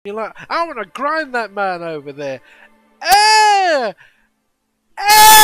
You're like, I want to grind that man over there. Ah! Ah!